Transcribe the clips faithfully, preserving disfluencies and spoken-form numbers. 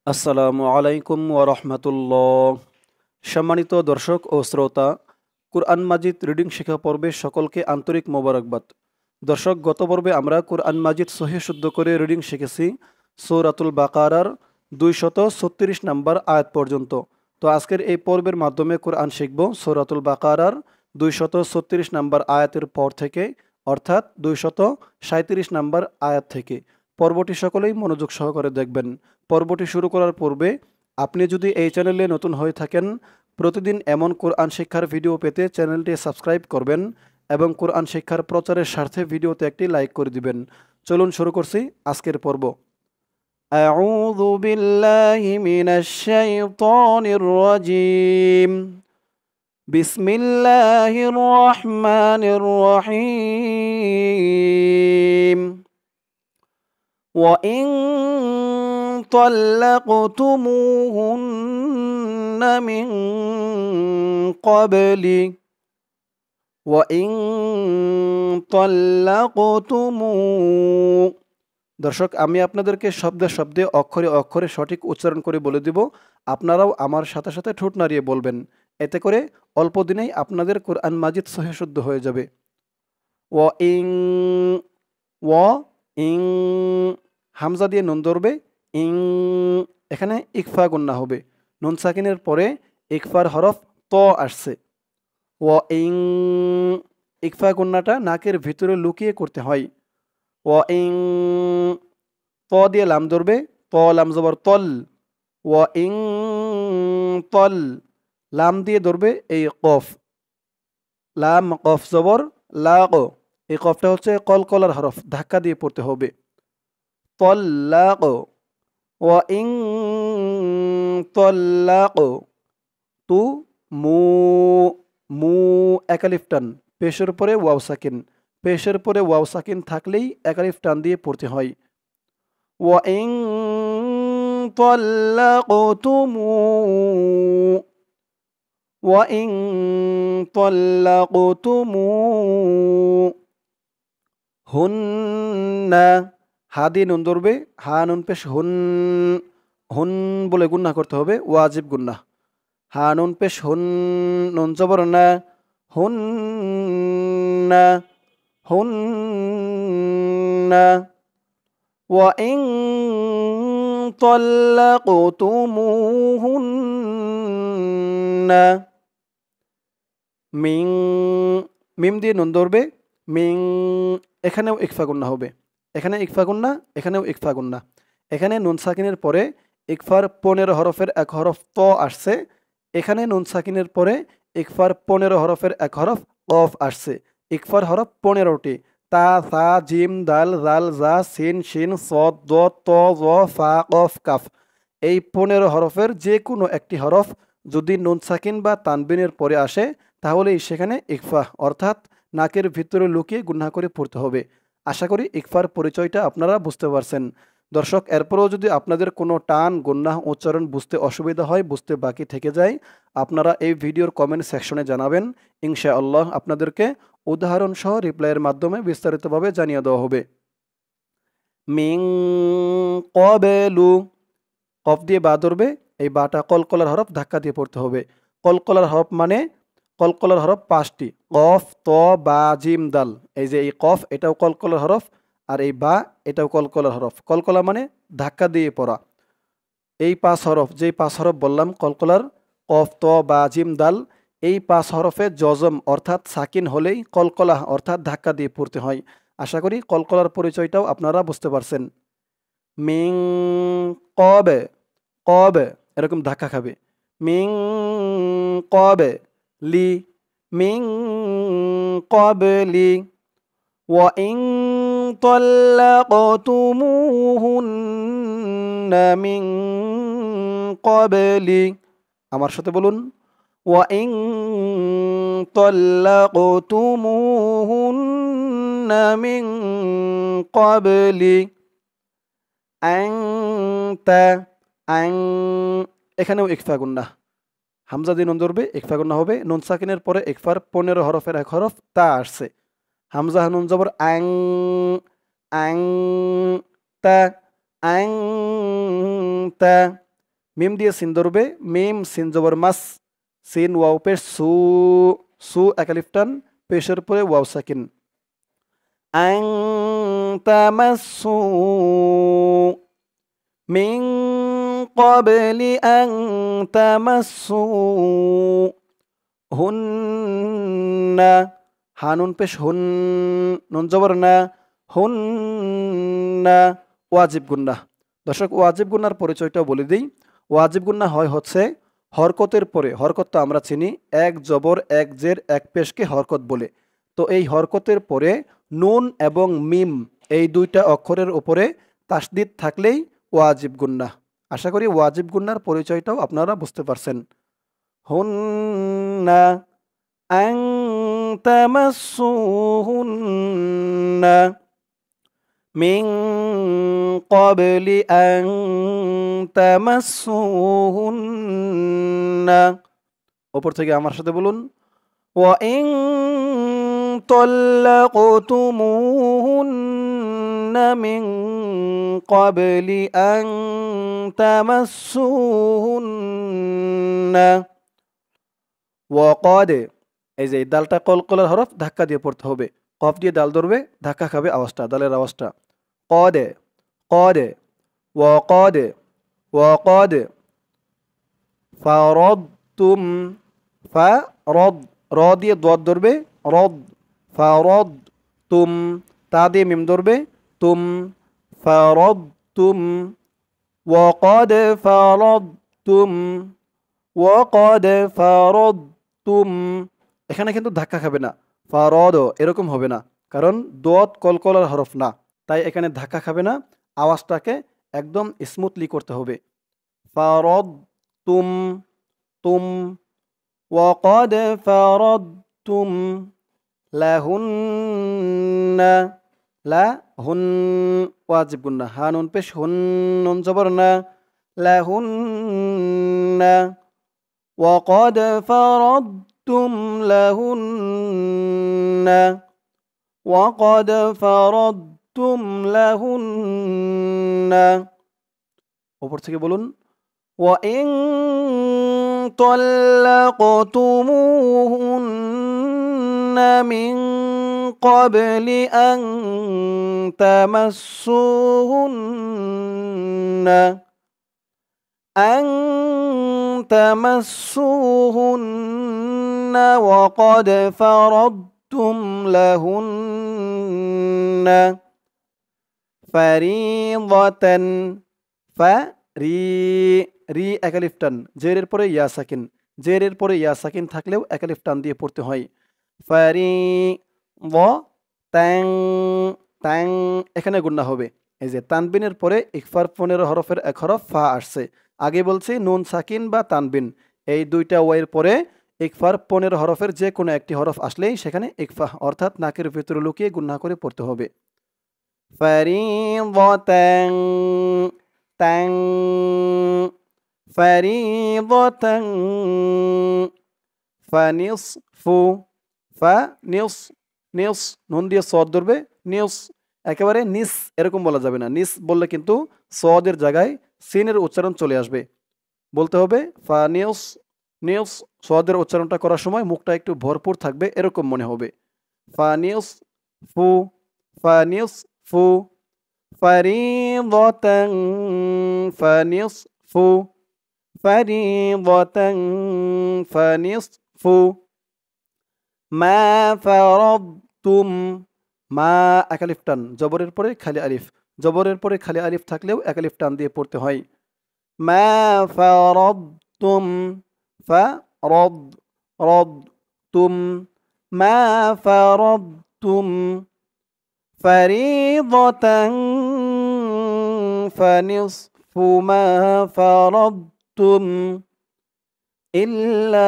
আসসালামু আলাইকুম ওয়া রাহমাতুল্লাহ। সম্মানিত দর্শক ও শ্রোতা, কুরআন মাজিদ রিডিং শিক্ষা পর্বে সকলকে আন্তরিক মোবারকবাদ। দর্শক, গত পর্বে আমরা কুরআন মাজিদ সহিহ শুদ্ধ করে রিডিং শিখেছি সূরাতুল বাকারার দুইশত ছত্রিশ নম্বর আয়াত পর্যন্ত। তো আজকের এই পর্বের মাধ্যমে কুরআন শিখব সূরাতুল বাকারার দুইশত ছত্রিশ নম্বর আয়াতের পর থেকে, অর্থাৎ দুইশত সাঁইত্রিশ নম্বর আয়াত থেকে। পর্বটি সকলেই মনোযোগ সহকারে দেখবেন। পর্বটি শুরু করার পূর্বে আপনি যদি এই চ্যানেলে নতুন হয়ে থাকেন, প্রতিদিন এমন কোরআন শিক্ষার ভিডিও পেতে চ্যানেলটি সাবস্ক্রাইব করবেন এবং কোরআন শিক্ষার প্রচারের স্বার্থে ভিডিওতে একটি লাইক করে দিবেন। চলুন শুরু করছি আজকের পর্ব। আউযু বিল্লাহি মিনাশ শাইতানির রাজিম। বিসমিল্লাহির রহমানির রহিম। وإن طلقتموهن من قبل وإن طلقتمو দর্শক, আমি আপনাদেরকে শব্দে শব্দে অক্ষরে অক্ষরে সঠিক উচ্চারণ করে বলে দিব, আপনারাও আমার সাথে সাথে ঠোঁট নাড়িয়ে বলবেন। এতে করে অল্প দিনেই আপনাদের কোরআন মাজিদ সহিহ শুদ্ধ হয়ে যাবে। ও ইং ও ইং হামজা দিয়ে নুন ধরবে, ইং এখানে ইকফা গুন্না হবে। নুন সাকিনের পরে ইকফার হরফ ত আসছে। ও ইং ইকফা গুন্নাটা নাকের ভিতরে লুকিয়ে করতে হয়। ও ইং ত দিয়ে লাম ধরবে, ত লাম জবর তল। ও ইং তল লাম দিয়ে ধরবে এই কফ, লাম কফ জবর লাগ। এই কফটা হচ্ছে কলকলার হরফ, ধাক্কা দিয়ে পড়তে হবে। তল্লাক ওয়া ইং তল্লাক তু মু মু একালিফ টান, পেশের পরে ওয়াও সাকিন, পেশের পরে ওয়াও সাকিন থাকলেই একালিফ টান দিয়ে পড়তে হয়। ওয়া ইং তল্লাকতুমু ওয়া ইং তল্লাকতুমু হুন্না হা দিয়ে নুন ধরবে, হা নুন পেশ হুন, হুন বলে গুন্না করতে হবে, ওয়াজিব গুন্না। হা নুন পেশ হুন, নুন জবর না, হুন না হুন না। ওয়া ইং তাল্লাকতুমুহুন্না মিং মিম দিয়ে নুন ধরবে, মিং এখানেও ইকফা গুন্না হবে, এখানে ইকফা গুন্না, এখানেও ইকফা গুন্না। এখানে নুন সাকিনের পরে ইকফার পনেরো হরফের এক হরফ ত আসছে, এখানে নুন সাকিনের পরে ইকফার পনেরো হরফের এক হরফ কফ আসছে। ইকফার হরফ পনেরোটি, তা সা জিম দাল জাল জা সিন শিন সদ দ ত জ ফা কফ কাফ। এই পনেরো হরফের যে কোনো একটি হরফ যদি নুন সাকিন বা তানবিনের পরে আসে, তাহলেই সেখানে ইকফা অর্থাৎ নাকের ভিতরে লুকিয়ে গুন্না করে পড়তে হবে। আশা করি ইকফার পরিচয়টা আপনারা বুঝতে পারছেন। দর্শক, এরপরেও যদি আপনাদের কোনো টান গুন্নাহ উচ্চারণ বুঝতে অসুবিধা হয়, বুঝতে বাকি থেকে যায়, আপনারা এই ভিডিওর কমেন্ট সেকশনে জানাবেন। ইনশাআল্লাহ আপনাদেরকে উদাহরণ সহ রিপ্লাইয়ের মাধ্যমে বিস্তারিতভাবে জানিয়ে দেওয়া হবে। মিং কবেলু কফ দিয়ে বা ধরবে, এই বাটা কলকলার হরফ, ধাক্কা দিয়ে পড়তে হবে। কলকলার হরফ মানে কলকলার হরফ পাঁচটি, কফ ত বা জিম দাল। এই যে এই কফ এটাও কলকলার হরফ, আর এই বা এটাও কলকলার হরফ। কলকলা মানে ধাক্কা দিয়ে পড়া। এই পাঁচ হরফ, যেই পাঁচ হরফ বললাম কলকলার, কফ ত বা জিম দাল, এই পাঁচ হরফে জজম অর্থাৎ সাকিন হলেই কলকলা অর্থাৎ ধাক্কা দিয়ে পড়তে হয়। আশা করি কলকলার পরিচয়টাও আপনারা বুঝতে পারছেন। মিং কবে কবে এরকম ধাক্কা খাবে। মিং কবে লি মিং কবলি ওয়া ইং তাল্লাকতুমুহুন্না মিং কবলি, আমার সাথে বলুন, ওয়া ইং তাল্লাকতুমুহুন্না মিং কবলি আং তা আং এখানেও ইকফা গুন্না, হামজা দিয়ে নুন ধরবে, ইকফা গুন্না হবে। নুন সাকিনের পরে ইকফার পনেরো হরফের এক হরফ তা আসছে। হামজা নুন জবর আং, আং তা আং তা মিম দিয়ে সিন ধরবে, মিম সিন জবর মাস, সিন ওয়াও পেশ সু, সু একালিফ টান, পেশের পরে ওয়াও সাকিন। আং তামাসসু মিন ক্বাবলি আং তামাসসু হুন্না, হানুন পেশ হুন, নুন জবর না, হুন্না, ওয়াজিব গুন্না। দর্শক, ওয়াজিব গুন্নার পরিচয়টাও বলে দিই। ওয়াজিব গুন্না হয় হচ্ছে হরকতের পরে, হরকত তো আমরা চিনি এক জবর এক জের এক পেশকে হরকত বলে। তো এই হরকতের পরে নুন এবং মিম এই দুইটা অক্ষরের উপরে তাসদিদ থাকলেই ওয়াজিব গুন্না। আশা করি ওয়াজিব গুন্নার পরিচয়টাও আপনারা বুঝতে পারছেন। হুন্না আং তামাসসুহুন্না মিন ক্বাবলি আং তামাসসুহুন্না। উপর থেকে আমার সাথে বলুন, ওয়া ইন তাল্লাকতুমুহুন্না মিন ক্বাবলি আং তামাসসুহুন্না ওয়া ক্বাদ, এই যে দালটা কলকলার হরফ, ধাক্কা দিয়ে পড়তে হবে। কফ দিয়ে দাল ধরবে, ধাক্কা খাবে আওয়াজটা, দালের আওয়াজটা। ক্বাদ ক্বাদ ওয়া ক্বাদ ওয়া ক্বাদ ফারাদতুম, ফারাদ, র দিয়ে দোয়াত ধরবে, রদ, ফারাদতুম, তা দিয়ে মিম ধরবে, তুম, ফারাদতুম ওয়া ক্বাদ ফারাদতুম ওয়া ক্বাদ ফারাদতুম। এখানে কিন্তু ধাক্কা খাবে না, ফারদ এরকম হবে না, কারণ দোয়াত কলকলার হরফ না, তাই এখানে ধাক্কা খাবে না, আওয়াজটাকে একদম স্মুথলি করতে হবে। ফারাদতুম, তুম, ওয়া ক্বাদ ফারাদতুম লাহুন্না, লাহুন, ওয়াজিব গুন্না, হা নুন পেশ হুন, নুন জবর না, লাহুন্না ওয়া ক্বাদ ফারাদতুম লাহুন্না ওয়া ক্বাদ ফারাদতুম লাহুন্না। উপর থেকে বলুন, ওয়া ইন তাল্লাকতুমুহুন্না মিন ক্বাবলি আং তামাসসুহুন্না আং তামাসসুহুন্না ওয়া ক্বাদ ফারাদতুম লাহুন্না ফারিদাতান, ফা রি, রি একালিফ টান, জেরের পরে ইয়া সাকিন, জেরের পরে ইয়া সাকিন থাকলেও একালিফ টান দিয়ে পড়তে হয়। ফারি দ তাং, তাং এখানে গুন্না হবে। এই যে তানবিনের পরে ইকফার পনেরো হরফের এক হরফ ফা আসছে, আগে বলছি নুন সাকিন বা তানবিন, এই দুইটা ওয়ের পরে ইকফার পনেরো হরফের যে কোনো একটি হরফ আসলেই সেখানে ইকফা অর্থাৎ নাকের ভিতরে লুকিয়ে গুন্না করে পড়তে হবে। ফারিদাতাং, তাং, ফারিদাতাং ফানিসফু, ফা নিস, নিস নুন দিয়ে সদ ধরবে, নিস, একেবারে নিস এরকম বলা যাবে না, নিস বললে কিন্তু সদের জায়গায় সিনের উচ্চারণ চলে আসবে। বলতে হবে ফানিস, নিস, সদের উচ্চারণটা করার সময় মুখটা একটু ভরপুর থাকবে, এরকম মনে হবে। ফানিস ফু, ফানিস ফু, ফারিদাতাং ফানিসফু, ফারিদাতাং ফানিসফু মা ফারাদতুম, মা একালিফ টান, জবরের পরে খালি আলিফ, জবরের পরে খালি আলিফ থাকলেও একালিফ টান দিয়ে পড়তে হয়। মা ফারাদতুম, ফারাদ, রাদতুম, মা ফারাদতুম ফারিদাতান ফানিসফু মা ফারাদতুম ইল্লা,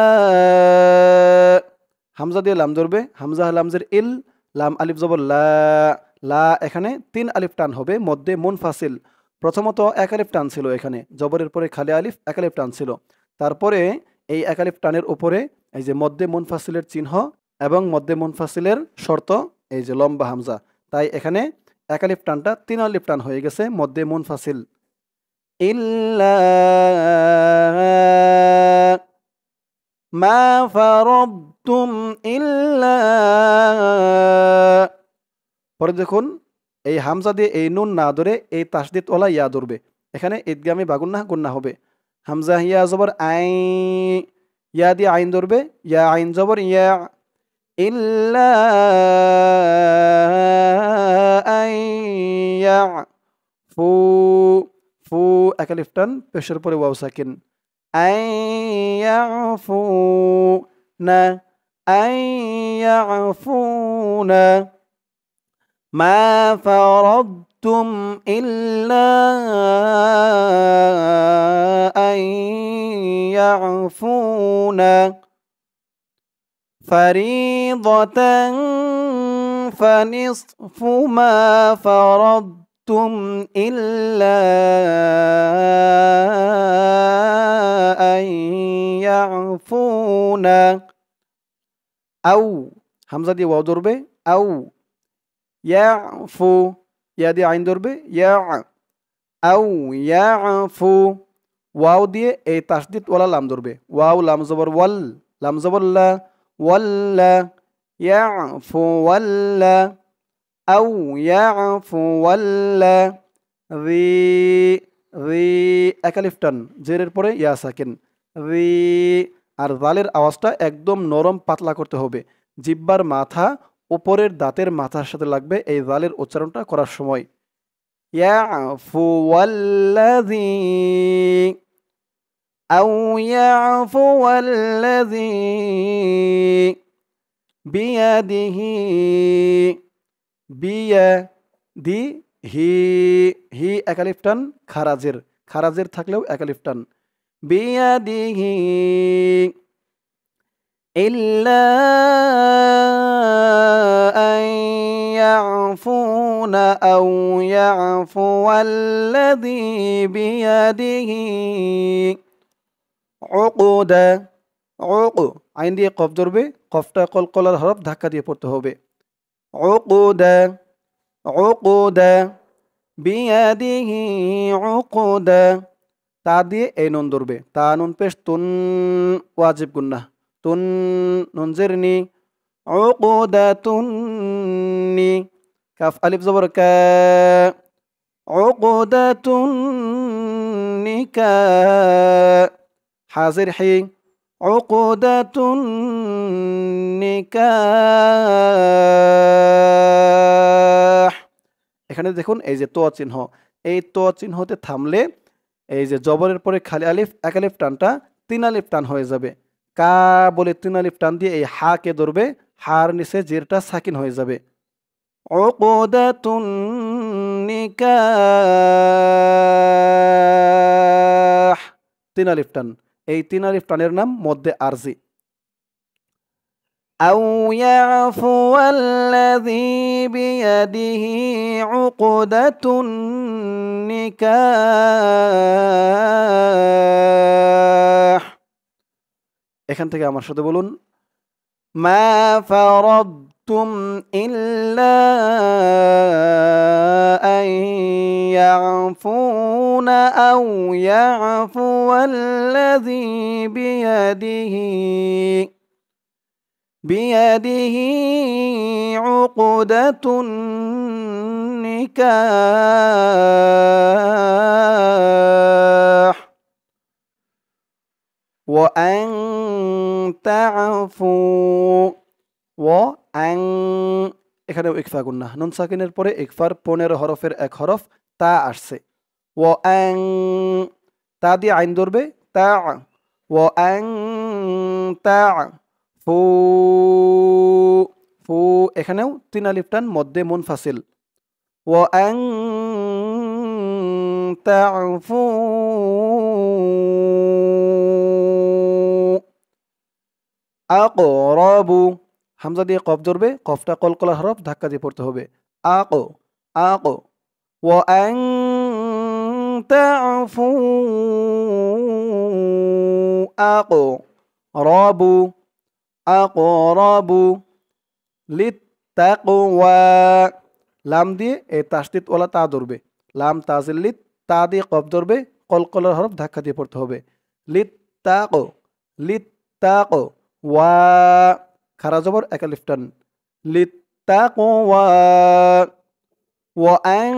হামজা দিয়ে লাম ধরবে, হামজা লামজের ইল, লাম আলিফ জবর লা, লা এখানে তিন আলিফ টান হবে, মধ্যে মুনফাসিল, প্রথমত এক আলিফ টান ছিল এখানে, জবরের পরে খালি আলিফ এক আলিফ টান ছিল, তারপরে এই এক আলিফ টানের উপরে এই যে মধ্যে মুনফাসিলের চিহ্ন এবং মধ্যে মুনফাসিলের শর্ত, এই যে লম্বা হামজা, তাই এখানে এক আলিফ টানটা তিন আলিফ টান হয়ে গেছে, মধ্যে মুনফাসিল। ইল্লা মা ফারাদতুম ইল্লা। পরে দেখুন এই হামজা দিয়ে এই নুন না ধরে এই তাসদিদ ওয়ালা ইয়া ধরবে। এখানে ঈদগামে বা গুন্নাহ গুন্না হবে। হামজা ইয়া জবর আই, ইয়া দিয়ে আইন ধরবে, ইয়া আইন জবর ইয়া। ইল্লা আই ইয়া ফু, ফু একালিফ টান পেশের পরে ওয়াও সাকিন। আই ইয়াফু না, আই ইয়াফুনা। মা ফারাদতুম ইল্লা আন ইয়াফুনা ফারিদাতান ফানিসফু মা ফারাদতুম ইল্লা আন ইয়াফুনা। আও হামজা দিয়ে ওয়াও ধরবে, আও ইয়াফু, ইয়া দিয়ে আইন ধরবে, ইয়া। আও ইয়াফু ওয়াও দিয়ে এই তাসদিদ ওয়ালা লাম ধরবে, ওয়াও লাম জবর ওয়াল, লাম জবর লা, ওয়াল্লা ইয়াফু ওয়াল্লা। আও ইয়াফু ওয়াল্লা। রি, রি একালিফ টান জেরের পরে ইয়া সাকিন, রি। আর জালের আওয়াজটা একদম নরম পাতলা করতে হবে। জিব্বার মাথা উপরের দাঁতের মাথার সাথে লাগবে এই জালের উচ্চারণটা করার সময়। ইয়াফু ওয়াল্লাযী, আও ইয়াফু ওয়াল্লাযী বিয়াদিহি, বিয়া দি হি, হি একালিফ টান খারাজের, খারাজের থাকলেও একালিফ টান। বিয়াদিহি ইল্লা আন ইয়াফুনা আও ইয়াফুয়াল্লাযী বিয়াদিহি উকদা। উক আইন দিয়ে কফ ধরবে, কফটা কলকলার হরফ ধাক্কা দিয়ে পড়তে হবে। উকদা, উকদা বিয়াদিহি উকদা। তা দিয়ে এই নুন ধরবে, তা নুন পেশ তুন ওয়াজিব গুন্নাহ, তুন নুন জেরনি উকদাতুন্নি। কাফ আলিফ জবর কা, উকদাতুন্নিকা। হাজির হি উকদাতুন্নিকাহ। এখানে দেখুন এই যে তো চিহ্ন, এই তো চিহ্নতে থামলে এই যে জবরের পরে খালি আলিফ এক আলিফ টানটা তিন আলিফ টান হয়ে যাবে। কা বলে তিন আলিফ টান দিয়ে এই হা কে ধরবে, হার নিচে জেরটা সাকিন হয়ে যাবে। উকদাতুন নিকাহ, তিন আলিফ টান। এই তিন আলিফ টানের নাম মধ্যে আরজি। আও ইয়াফুয়াল্লাযী বিয়াদিহি উকদাতুন নিকাহ। এখান থেকে আমার সাথে বলুন, মা ফারাদতুম ইল্লা আন ইয়াফুনা আও ইয়াফুয়াল্লাযী বিয়াদিহি বিয়াদিহি উকদাতুন নিকাহ। ওয়া আন তা'ফু, ওয়া আন এখানেও ইকফা গুন্নাহ, নুন সাকিনের পরে ইকফার পনেরো হরফের এক হরফ তা আসছে। ওয়া আন, তা দিয়ে আইন ধরবে, তা। ওয়া আন তা ফু, ফু এখানেও তিন আলিফ টান মধ্যে মুনফাসিল। ওয়া আন তা'ফু আকরাবু, হামজা দিয়ে কফ ধরবে, কফটা কলকলা হরফ ধাক্কা দিয়ে পড়তে হবে। আক, আক। ওয়া আন তা'ফু আকরাবু, আকরাবু লিত্তাকওয়া। লাম দিয়ে এই তাসদিদ ওয়ালা তা ধরবে, লাম তাজিল লিত, তা দিয়ে কফ ধরবে, কলকলার হরফ ধাক্কা দিয়ে পড়তে হবে। লিত্তাকো, লিত্তাকো, ওয়া খারা জবর এক আলিফ টান, লিত্তাকওয়া, ওয়া আন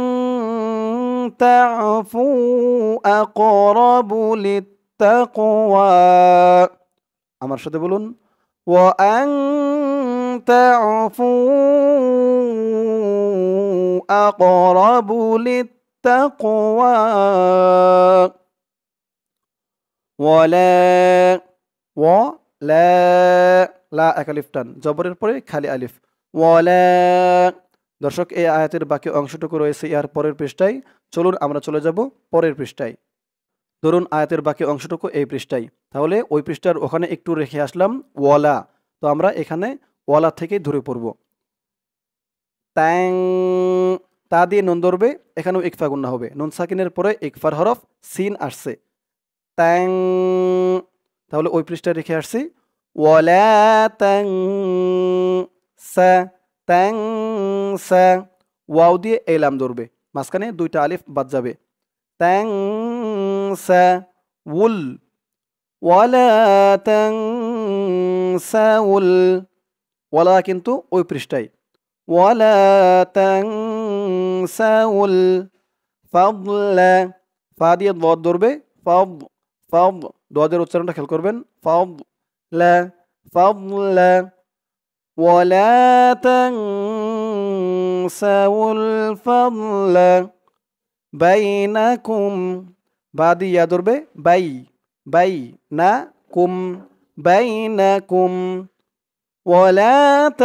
তা'ফু আকরাবু লিত্তাকওয়া। আমার সাথে বলুন, ওয়া আন তা'ফু আকরাবু লিত্তাকওয়া। ওয়ালা, ওয়ালা, লা এক আলিফ টান, জবরের পরে খালি আলিফ, ওয়ালা। দর্শক, এই আয়াতের বাকি অংশটুকু রয়েছে ইয়ার পরের পৃষ্ঠায়। চলুন আমরা চলে যাব পরের পৃষ্ঠায়। ধরুন আয়াতের বাকি অংশটুকু এই পৃষ্ঠায়, তাহলে ওই পৃষ্ঠার ওখানে একটু রেখে আসলাম ওয়ালা, তো আমরা এখানে ওয়ালা থেকেই ধরে পড়ব। ট্যাং, তা দিয়ে নুন ধরবে, এখানেও ইকফা গুন্না হবে। নুন সাকিনের পরে ইকফার হরফ সিন আসছে, ট্যাং, তাহলে ওই পৃষ্ঠায় রেখে আসছি। ওয়ালা ট্যাং সা, ট্যাং সা, ওয়াও দিয়ে এলাম ধরবে, মাঝখানে দুইটা আলিফ বাদ যাবে। ট্যাং সা উল, ওয়ালা ট্যাং সা উল, ওয়ালা কিন্তু ওই পৃষ্ঠায়। ওয়ালা ট্যাং সা উল ফাদলা, ফা দিয়ে দদ ধরবে, ফাদ, ফাদ, দদের উচ্চারণটা খেয়াল করবেন, ফাদ লা, ফাদলা। ওয়ালা তানসাউল ফাদলা বাইনাকুম, বা দিয়ে ইয়া ধরবে, বাই, বাই না কুম, বাইনাকুম। ওয়ালা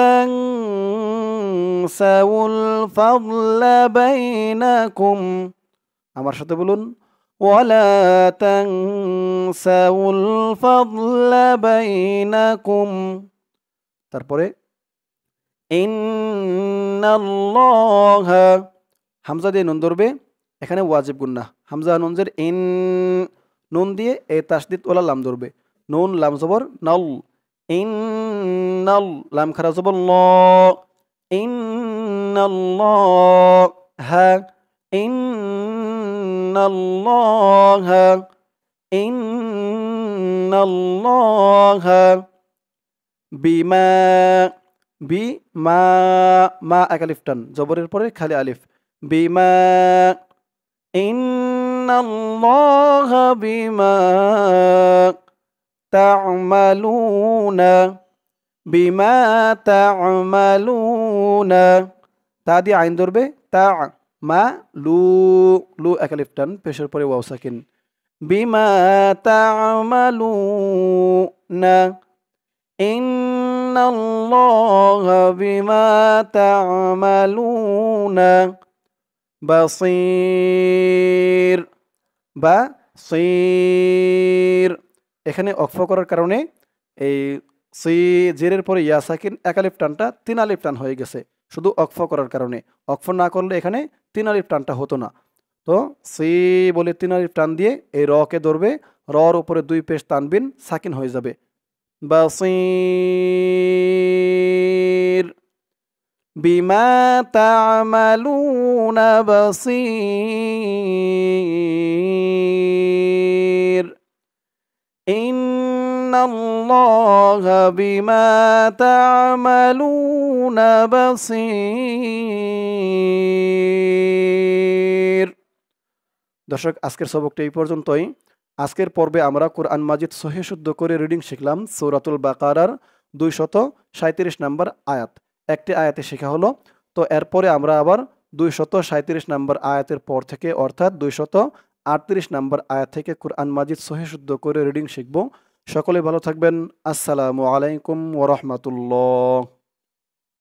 তানসাউল ফাদলা বাইনাকুম। আমার সাথে বলুন, ওয়ালা তানসাউল ফাদলা বাইনাকুম। তারপরে ইন্নাল্লাহা, হামজা দিয়ে নুন ধরবে, এখানে ওয়াজিব গুন্না, হামজা নুনজের ইন, নুন দিয়ে এ তাসদিদ ওয়ালা লাম ধরবে, নুন লাম জবর নল, ইন্নাল, লাম খারা জবর ল, ইন্নাল্লাহা, ইন্নাল্লাহা, ইন্নাল্লাহা। বিমা, বিমা, মা এক আলিফ টান, জবরের পরে খালি আলিফ, বিমা। ইন্নাল্লাহা বিমা তা'মালুনা, বিমা তা'মালুনা, তা দিয়ে আইন ধরবে, তা মা লু, লু এক আলিফ টান, পেশের পরে ওয়াও সাকিন, বিমা তা'মালুনা। ইন্নাল্লাহা বিমা তা'মালুনা বাসীর, বাসীর, এখানে অক্ফ করার কারণে এই সি জেরের পরে ইয়া সাকিন এক আলিফ টানটা তিন আলিফ টান হয়ে গেছে, শুধু অক্ফ করার কারণে। অক্ফ না করলে এখানে তিন আলিফ টানটা হতো না। তো সি বলে তিন আলিফ টান দিয়ে এই র কে ধরবে, রর উপরে দুই পেশ টানবিন, সাকিন হয়ে যাবে, বাসীর। বিমা তা'মালুনা বাসীর। ইন্নাল্লাহা বিমা তা'মালুনা বাসীর। দর্শক, আজকের সবকটা এই পর্যন্তই। আজকের পর্বে আমরা কোরআন মাজিদ সহিহ শুদ্ধ করে রিডিং শিখলাম সূরাতুল বাকারার দুইশত সাঁইত্রিশ নম্বর আয়াত। একটি আয়াতে শেখা হলো, তো এরপরে আমরা আবার দুইশত সাঁইত্রিশ নম্বর আয়াতের পর থেকে অর্থাৎ দুইশত আটত্রিশ নম্বর আয়াত থেকে কোরআন মাজিদ সহিহ শুদ্ধ করে রিডিং শিখব। সকলে ভালো থাকবেন। আসসালামু আলাইকুম ওয়া রাহমাতুল্লাহ।